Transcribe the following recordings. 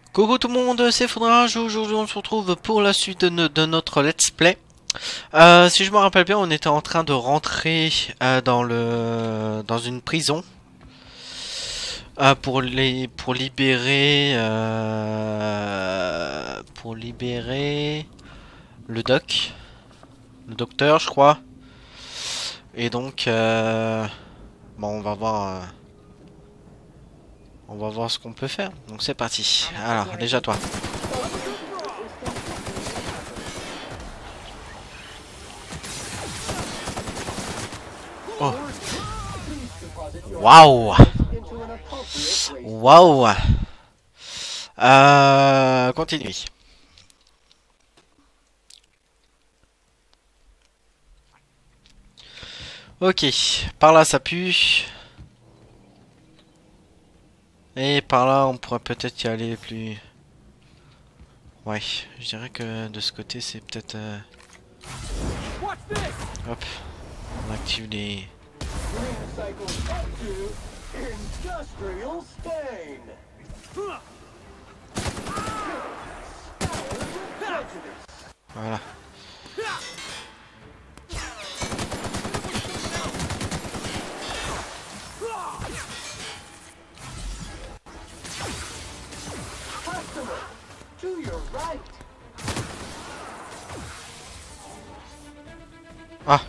Coucou tout le monde, c'est Foudrage. Aujourd'hui on se retrouve pour la suite de notre let's play. Si je me rappelle bien, on était en train de rentrer dans une prison pour libérer le docteur je crois. Et donc bon, on va voir ce qu'on peut faire. Donc c'est parti. Alors déjà toi. Oh. Waouh. Waouh. Continue. Ok, par là ça pue. Et par là on pourrait peut-être y aller plus... Ouais, je dirais que de ce côté c'est peut-être... Hop, on active les... Voilà. Ah.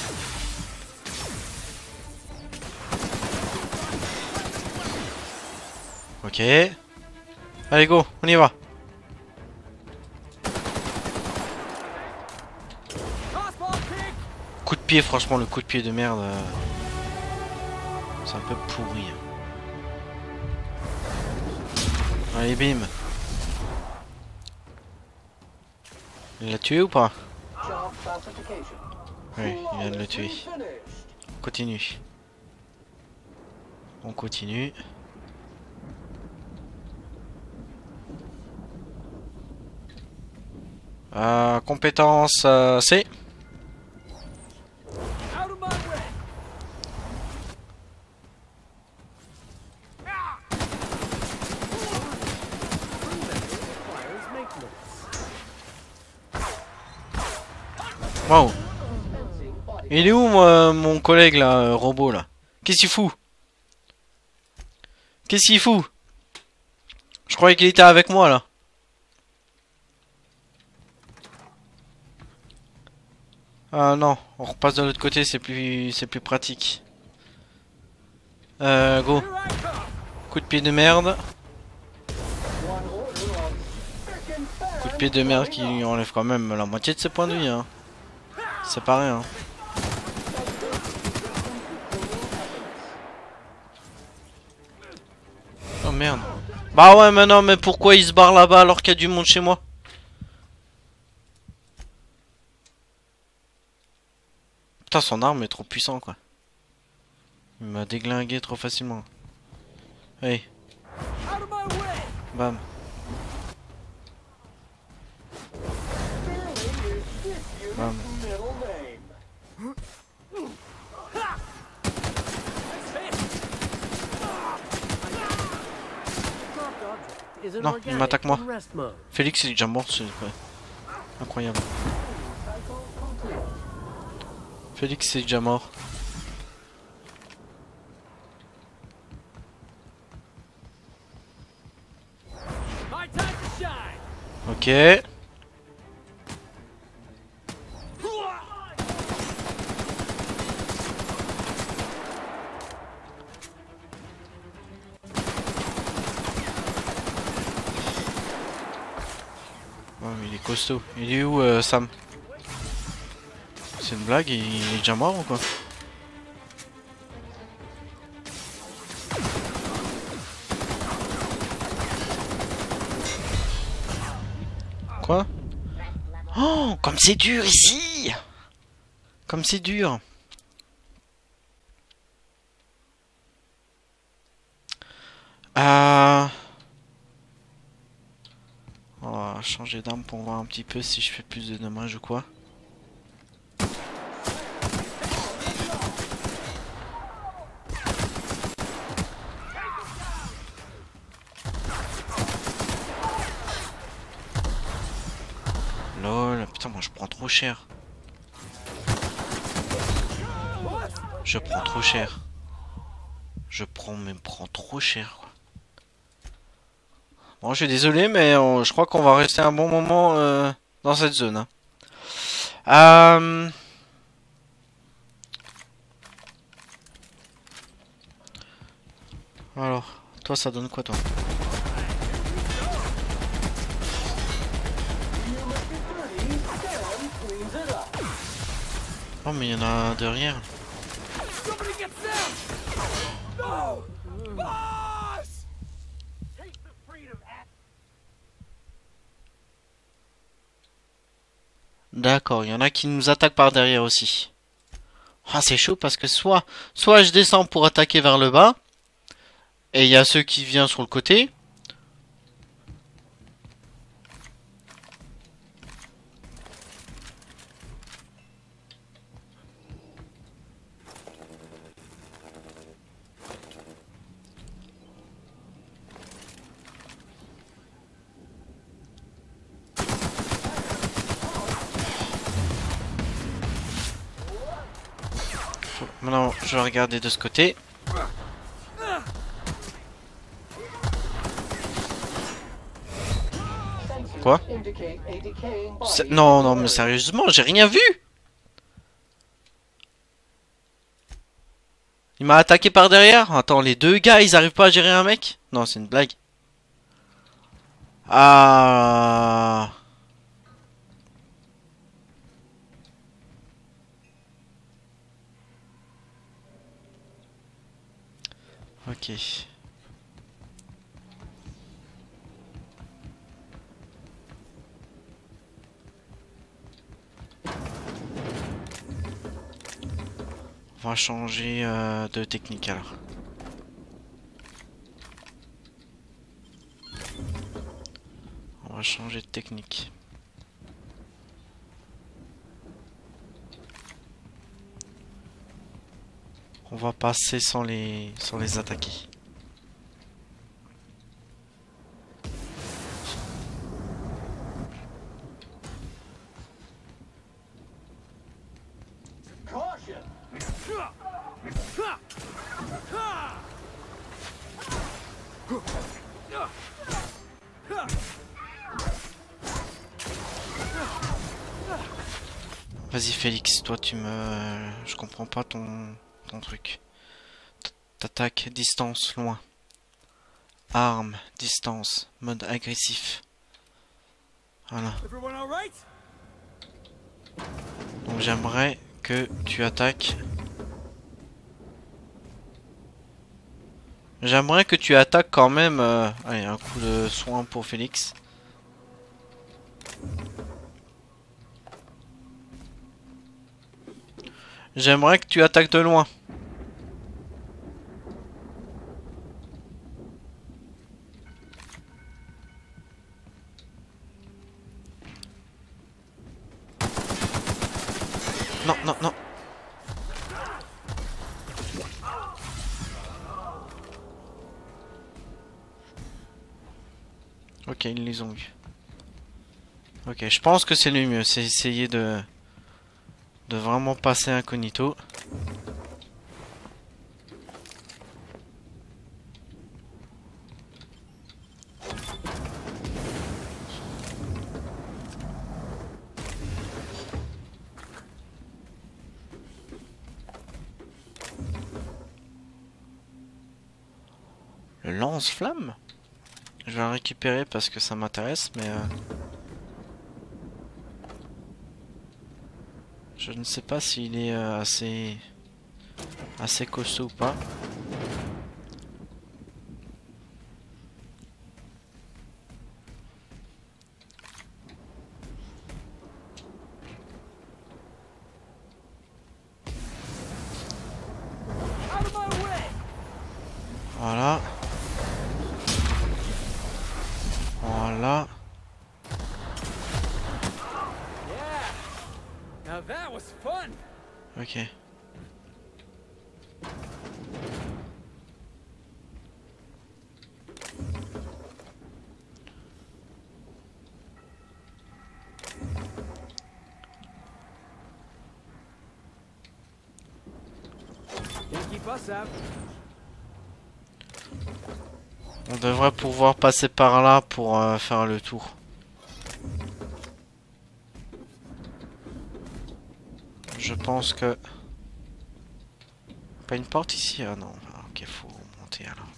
Ok. Allez go, on y va. Coup de pied, franchement le coup de pied de merde, c'est un peu pourri. Allez bim. Il l'a tué ou pas? Oui, il vient de le tuer. On continue. On continue. Compétence C. Wow. Il est où mon collègue là, robot là? Qu'est-ce qu'il fout? Qu'est-ce qu'il fout? Je croyais qu'il était avec moi là. Ah non, on repasse de l'autre côté, c'est plus pratique. Go. Coup de pied de merde. Coup de pied de merde qui lui enlève quand même la moitié de ses points de vie, hein. C'est pas rien. Oh merde. Bah ouais, mais non, mais pourquoi il se barre là-bas alors qu'il y a du monde chez moi? Putain, son arme est trop puissant quoi. Il m'a déglingué trop facilement. Hey. Bam. Bam. Non, il m'attaque moi. Félix est déjà mort, c'est incroyable. Félix est déjà mort. Ok. Oh, mais il est costaud. Il est où Sam? C'est une blague, il est déjà mort ou quoi? Quoi? Oh, comme c'est dur ici! Comme c'est dur! On va changer d'arme pour voir un petit peu si je fais plus de dommages ou quoi. Putain, moi je prends trop cher. Je prends trop cher. Prends trop cher, quoi. Bon, je suis désolé, mais je crois qu'on va rester un bon moment dans cette zone. Hein. Alors, toi, ça donne quoi, toi? Oh, mais il y en a un derrière. D'accord, il y en a qui nous attaquent par derrière aussi. Ah, c'est chaud parce que soit je descends pour attaquer vers le bas, et il y a ceux qui viennent sur le côté. Maintenant, je vais regarder de ce côté. Quoi? Non, non, mais sérieusement, j'ai rien vu. Il m'a attaqué par derrière. Attends, les deux gars, ils arrivent pas à gérer un mec? Non, c'est une blague. Ah. Ok. On va changer de technique alors. On va changer de technique. On va passer sans les attaquer. Vas-y Félix, toi tu me... Je comprends pas ton truc. T'attaques, distance, loin. Arme, distance, mode agressif. Voilà. Donc j'aimerais que tu attaques. J'aimerais que tu attaques quand même... Allez, un coup de soin pour Félix. J'aimerais que tu attaques de loin. Non, non, non. Ok, ils les ont vus. Ok, je pense que c'est le mieux. C'est essayer de vraiment passer incognito. Le lance-flamme? Je vais le récupérer parce que ça m'intéresse, mais... je ne sais pas s'il est assez costaud ou pas. Voilà. Voilà. Ok. On devrait pouvoir passer par là pour faire le tour. Je pense que... Pas une porte ici? Ah non, ok, faut monter alors.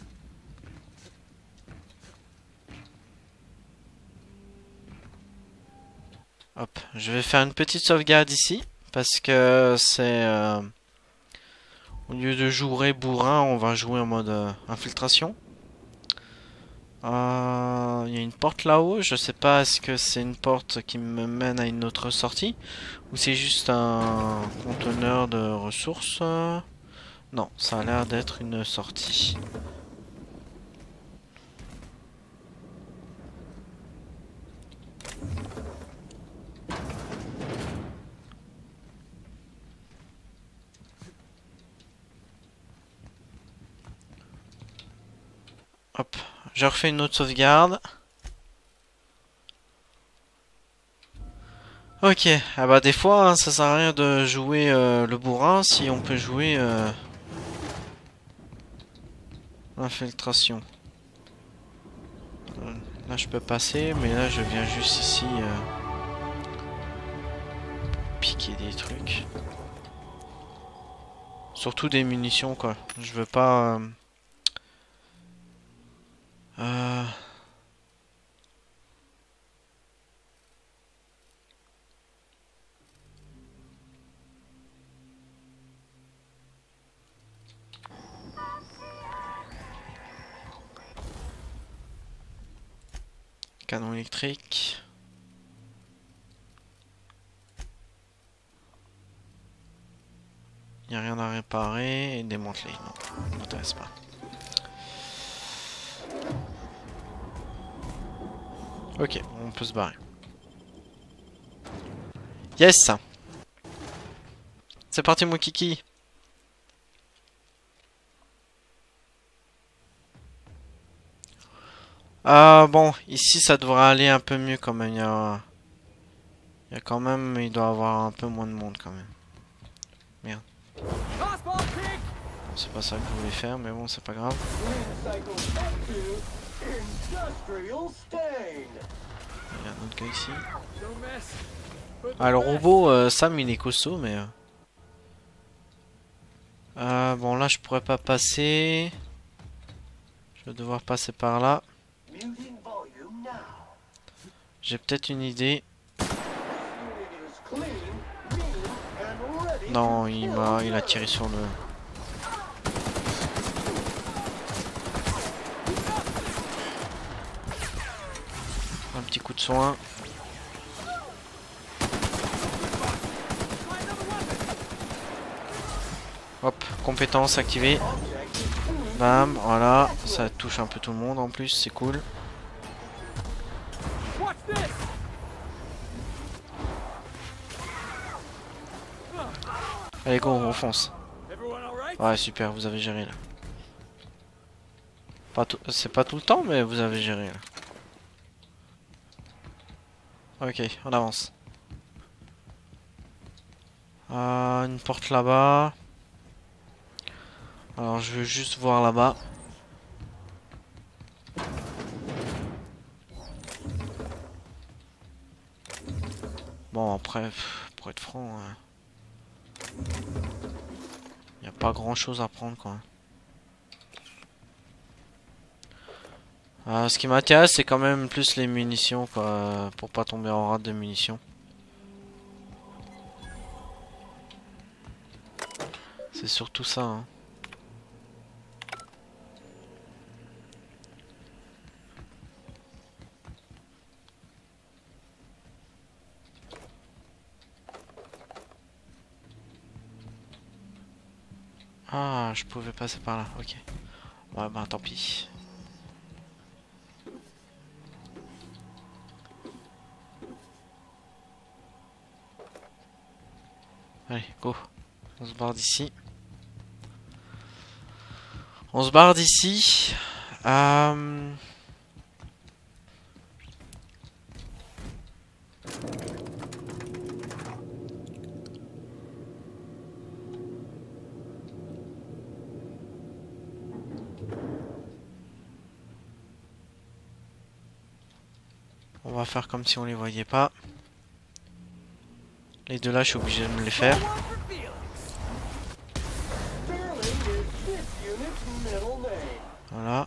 Hop, je vais faire une petite sauvegarde ici. Parce que c'est... au lieu de jouer bourrin, on va jouer en mode infiltration. Il y a une porte là-haut, je sais pas est-ce que c'est une porte qui me mène à une autre sortie ou c'est juste un conteneur de ressources. Non, ça a l'air d'être une sortie. Hop, je refais une autre sauvegarde. Ok, ah bah des fois hein, ça sert à rien de jouer le bourrin si on peut jouer l'infiltration. Là je peux passer, mais là je viens juste ici piquer des trucs. Surtout des munitions quoi. Je veux pas... Canon électrique. Il n'y a rien à réparer et démanteler. Non, ça ne m'intéresse pas. Ok, on peut se barrer. Yes! C'est parti mon kiki! Bon, ici ça devrait aller un peu mieux quand même. Il y a quand même, il doit y avoir un peu moins de monde quand même. Merde. Bon, c'est pas ça que je voulais faire, mais bon, c'est pas grave. Il y a un autre gars ici. Ah, le robot, Sam, il est costaud, mais... bon, là, je pourrais pas passer. Je vais devoir passer par là. J'ai peut-être une idée. Non, il a tiré sur le... Un petit coup de soin. Hop, compétence activée. Bam, voilà, ça touche un peu tout le monde en plus, c'est cool. Allez go, on fonce. Ouais super, vous avez géré là. C'est pas tout le temps mais vous avez géré là. Ok, on avance. Une porte là-bas. Alors je veux juste voir là-bas. Bon après, pour être franc, y a pas grand chose à prendre quoi. Ce qui m'intéresse c'est quand même plus les munitions quoi, pour pas tomber en rate de munitions. C'est surtout ça hein. Ah, je pouvais passer par là, ok. Ouais, bah tant pis. Allez, go. On se barre d'ici. On se barre d'ici. On va faire comme si on les voyait pas. Les deux là, je suis obligé de me les faire. Voilà.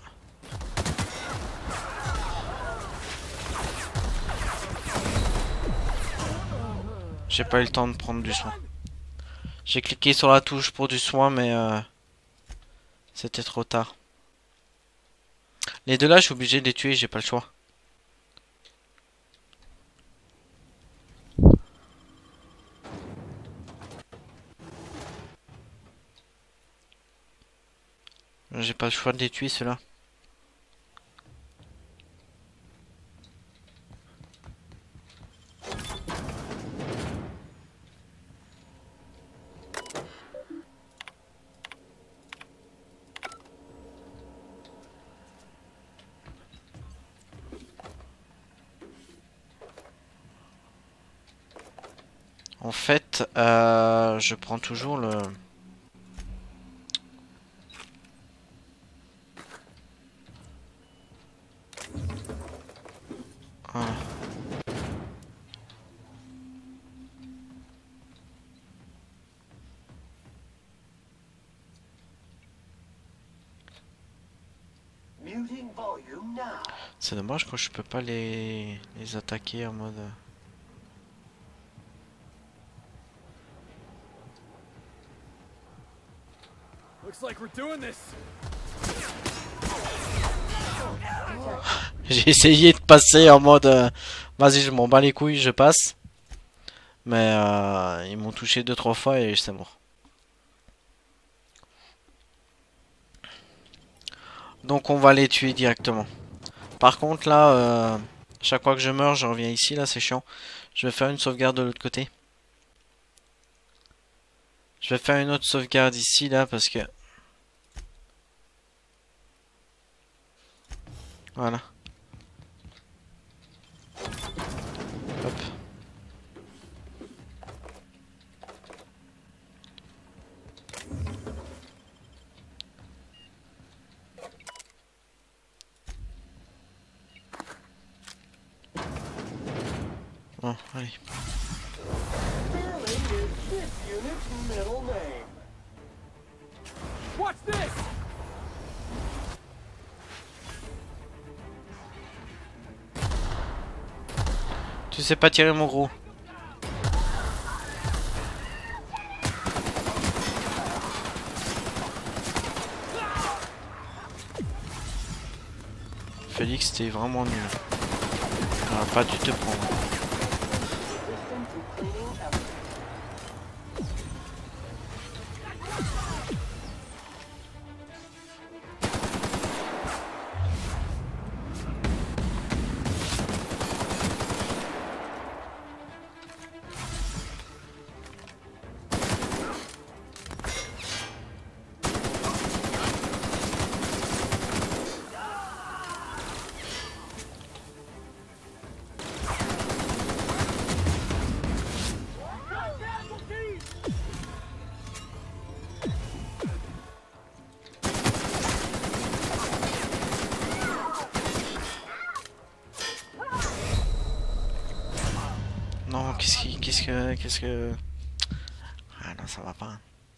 J'ai pas eu le temps de prendre du soin. J'ai cliqué sur la touche pour du soin, mais c'était trop tard. Les deux là, je suis obligé de les tuer, j'ai pas le choix. J'ai pas le choix de les tuer, ceux-là. En fait, je prends toujours le... Voilà. C'est dommage que je peux pas les attaquer en mode... J'ai essayé de passer en mode... vas-y, je m'en bats les couilles, je passe. Mais ils m'ont touché 2-3 fois et c'est mort. Donc on va les tuer directement. Par contre là, chaque fois que je meurs, je reviens ici, là c'est chiant. Je vais faire une sauvegarde de l'autre côté. Je vais faire une autre sauvegarde ici, là, parce que... Voilà. Hop. Bon, allez. Tu sais pas tirer mon gros. Félix, t'es vraiment nul. On va pas dû te prendre. Non, qu'est-ce que... Ah non, ça va pas.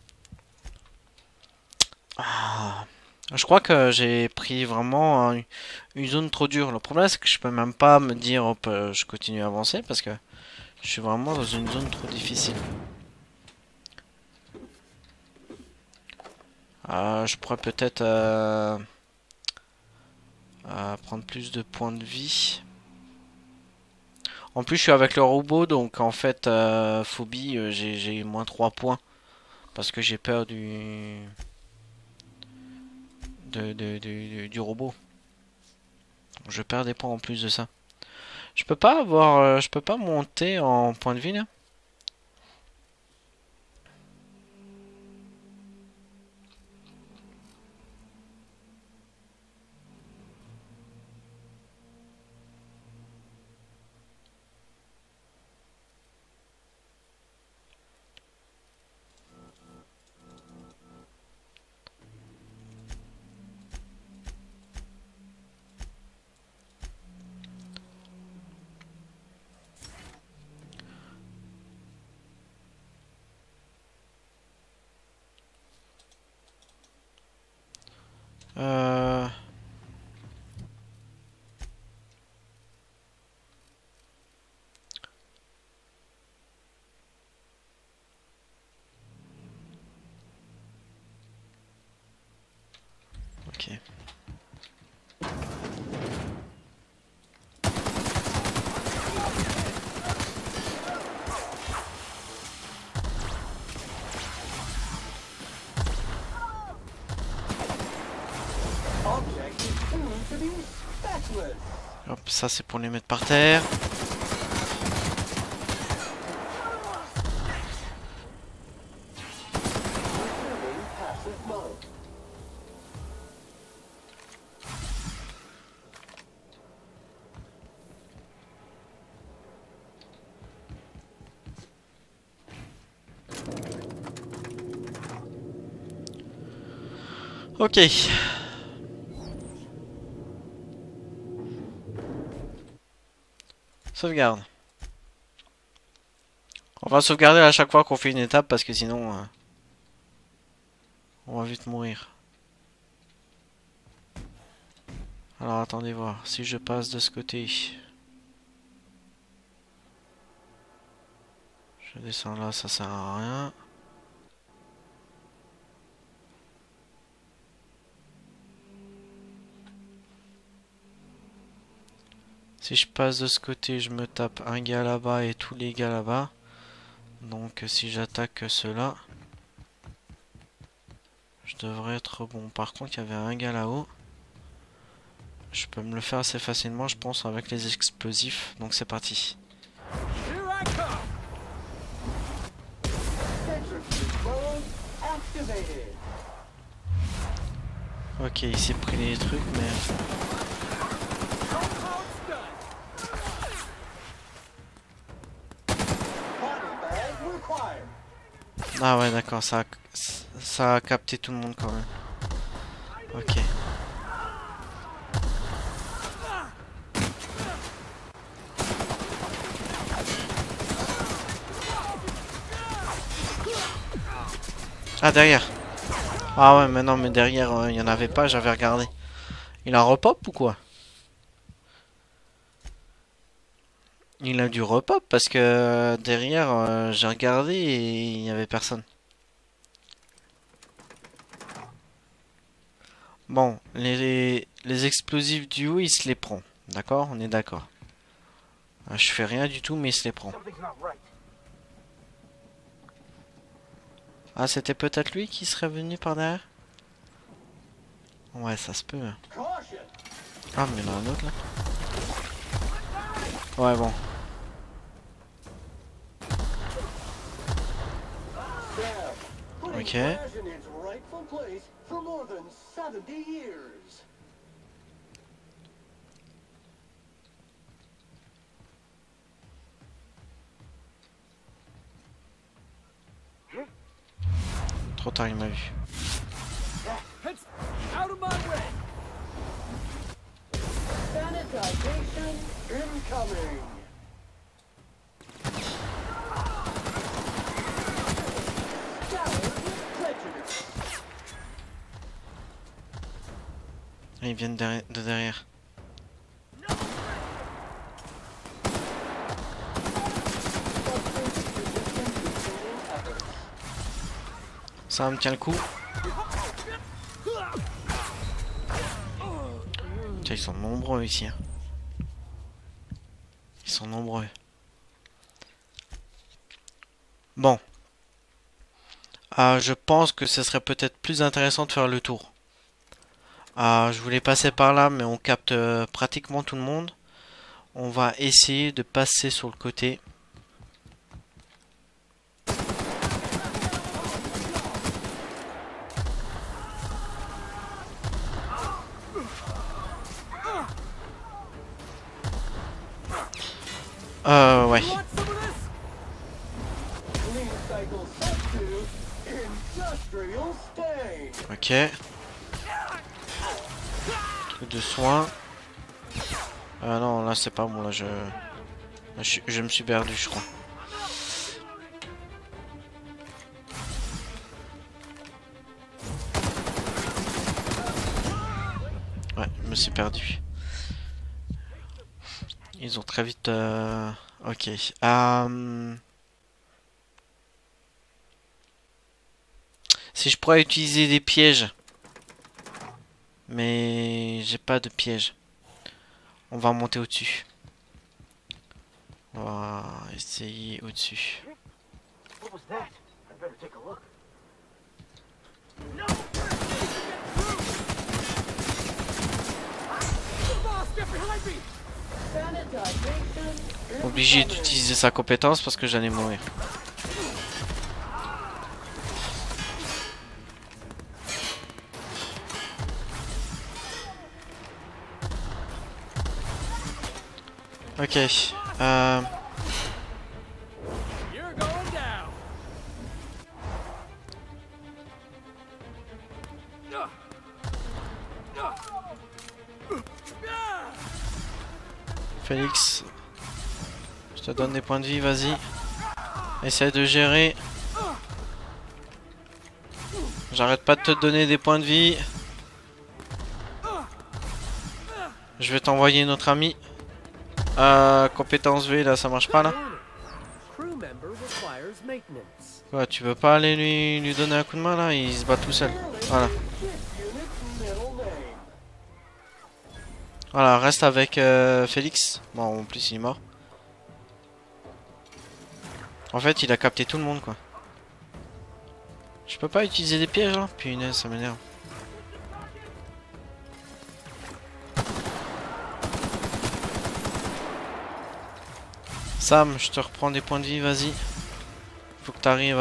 Ah. Je crois que j'ai pris vraiment une zone trop dure. Le problème, c'est que je peux même pas me dire, hop, je continue à avancer parce que je suis vraiment dans une zone trop difficile. Je pourrais peut-être prendre plus de points de vie. En plus, je suis avec le robot, donc en fait, phobie, j'ai moins 3 points. Parce que j'ai peur du robot. Je perds des points en plus de ça. Je peux pas avoir, je peux pas monter en point de vie là. Euh... Ok. Hop, ça c'est pour les mettre par terre. Ok. Sauvegarde. On va sauvegarder à chaque fois qu'on fait une étape parce que sinon on va vite mourir. Alors attendez voir si je passe de ce côté. Je descends là, ça sert à rien. Si je passe de ce côté, je me tape un gars là-bas et tous les gars là-bas. Donc si j'attaque ceux-là, je devrais être bon. Par contre, il y avait un gars là-haut. Je peux me le faire assez facilement, je pense, avec les explosifs. Donc c'est parti. Ok, il s'est pris les trucs, mais... Ah ouais, d'accord, ça a capté tout le monde quand même. Ok. Ah, derrière. Ah ouais, mais non, mais derrière, il y en avait pas, j'avais regardé. Il a repop ou quoi? Il a dû repop parce que derrière, j'ai regardé et il n'y avait personne. Bon, les explosifs du haut, il se les prend. D'accord? On est d'accord. Je fais rien du tout, mais il se les prend. Ah, c'était peut-être lui qui serait venu par derrière? Ouais, ça se peut. Ah, mais il y en a un autre là. Ouais, bon. Ok. Trop tard, il m'a vu. Ils viennent de derrière. Ça me tient le coup. Tiens, ils sont nombreux ici. Hein. Ils sont nombreux. Bon. Je pense que ce serait peut-être plus intéressant de faire le tour. Je voulais passer par là, mais on capte pratiquement tout le monde. On va essayer de passer sur le côté. Ouais. Ok. Truc de soin. Non, là c'est pas bon, là je me suis perdu, je crois. me suis perdu. Ils ont très vite... Ok. Si je pourrais utiliser des pièges. Mais j'ai pas de pièges. On va monter au-dessus. On va essayer au-dessus. Obligé d'utiliser sa compétence parce que j'allais mourir. Ok. Félix, je te donne des points de vie, vas-y. Essaye de gérer. J'arrête pas de te donner des points de vie. Je vais t'envoyer notre ami. Compétence V, là, ça marche pas, là. Quoi, tu veux pas aller lui donner un coup de main, là? Il se bat tout seul. Voilà. Voilà, reste avec Félix. Bon, en plus, il est mort. En fait, il a capté tout le monde, quoi. Je peux pas utiliser des pièges, là? Punaise, ça m'énerve. Sam, je te reprends des points de vie, vas-y. Faut que tu arrives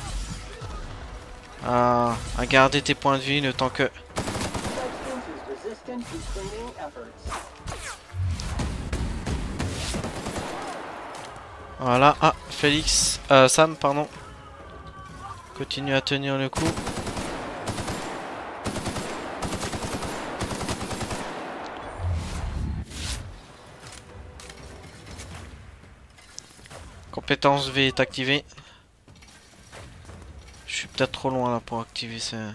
à garder tes points de vie le temps que... Voilà, ah, Félix, Sam, pardon. Continue à tenir le coup. Compétence V est activée. Je suis peut-être trop loin là pour activer cette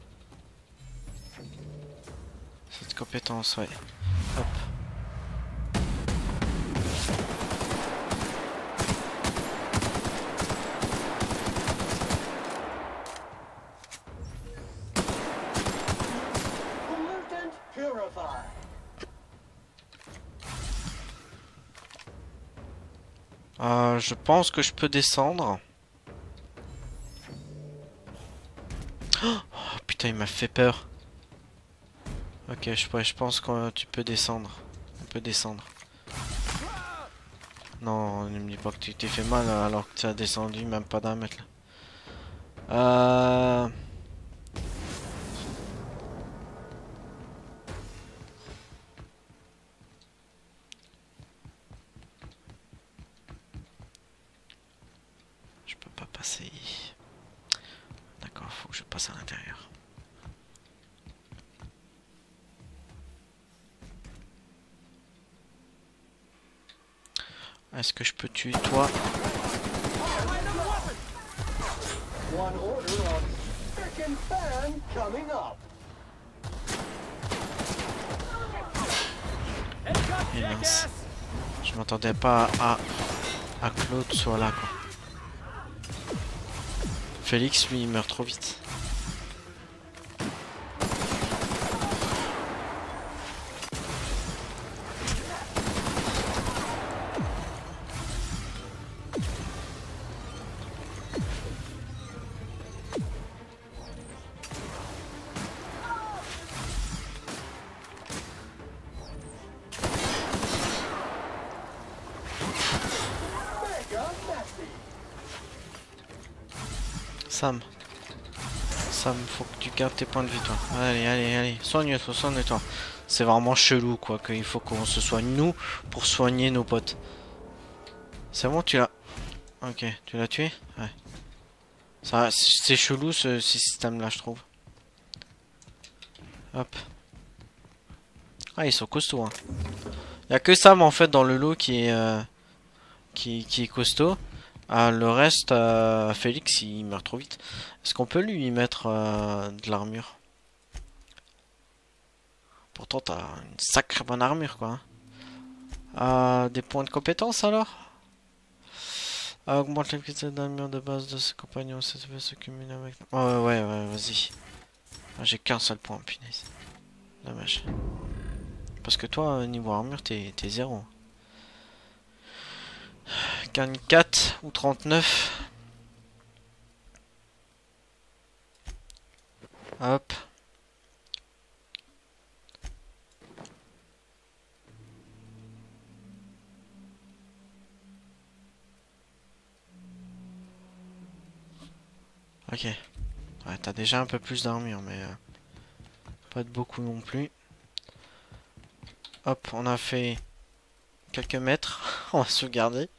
compétence, ouais. Hop. Je pense que je peux descendre. Oh putain, il m'a fait peur. Ok, je pense que tu peux descendre. On peut descendre. Non, ne me dis pas que tu t'es fait mal alors que tu as descendu même pas d'un mètre là. Je peux pas passer. D'accord, faut que je passe à l'intérieur. Est-ce que je peux tuer toi? Et mince. Je m'attendais pas à Claude soit là quoi. Félix lui il meurt trop vite. Sam, faut que tu gardes tes points de vie toi. Allez, soigne-toi, soigne-toi. C'est vraiment chelou quoi, qu'il faut qu'on se soigne nous pour soigner nos potes. C'est bon, tu l'as... Ok, tu l'as tué? Ouais. C'est chelou ce système là je trouve. Hop. Ah ils sont costauds hein. Y a que Sam en fait dans le lot qui est costaud. Ah, le reste, Félix il meurt trop vite. Est-ce qu'on peut lui mettre de l'armure? Pourtant, t'as une sacrée bonne armure, quoi. Des points de compétence, alors? Augmente l'efficacité d'armure de base de ses compagnons. Ça peut se cumuler avec... Oh, ouais, vas-y. J'ai qu'un seul point, punaise. Dommage. Parce que toi, niveau armure, t'es 0. 44 ou 39. Hop. Ok. Ouais, t'as déjà un peu plus d'armure, mais pas de beaucoup non plus. Hop, on a fait quelques mètres. On va sauvegarder.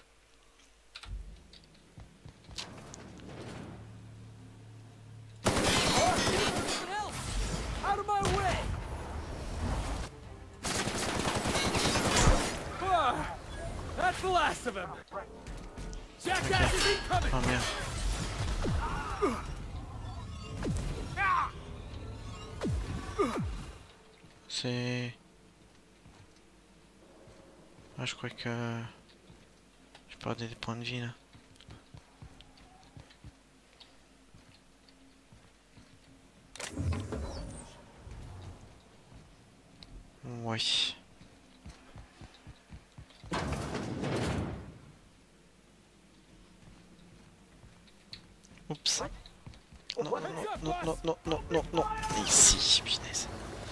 Oh merde. C'est... Ah, je crois que... J'ai perdu des points de vie là. Oui. Oups. Non. Ici, punaise.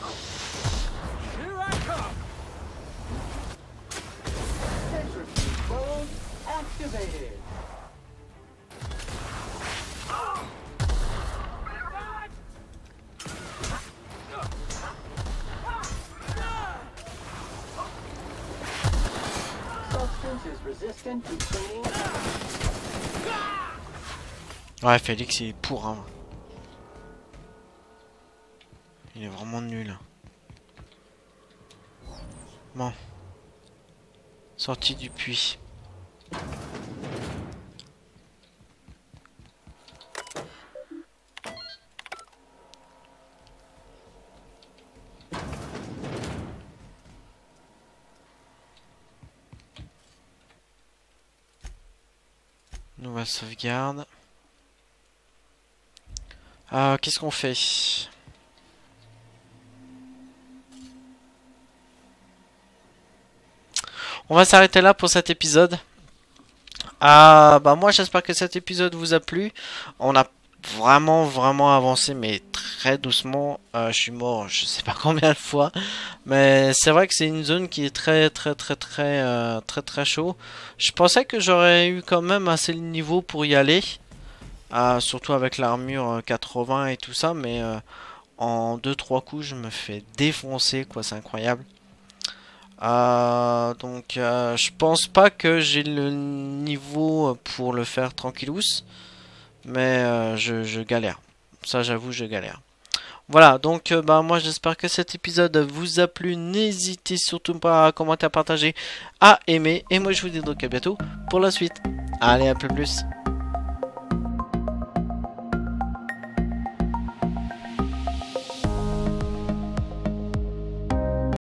Ouais, Félix, il est pourri. Il est vraiment nul. Bon. Sortie du puits. Nouvelle sauvegarde. Qu'est-ce qu'on fait? On va s'arrêter là pour cet épisode. Bah moi j'espère que cet épisode vous a plu. On a vraiment avancé, mais très doucement. Je suis mort, je sais pas combien de fois, mais c'est vrai que c'est une zone qui est très chaud. Je pensais que j'aurais eu quand même assez de niveau pour y aller, surtout avec l'armure 80 et tout ça, mais en 2-3 coups je me fais défoncer, quoi, c'est incroyable. Donc je pense pas que j'ai le niveau pour le faire tranquillous, mais je galère. Ça j'avoue, je galère. Voilà, donc bah moi j'espère que cet épisode vous a plu. N'hésitez surtout pas à commenter, à partager, à aimer. Et moi je vous dis donc à bientôt pour la suite. Allez, un peu plus.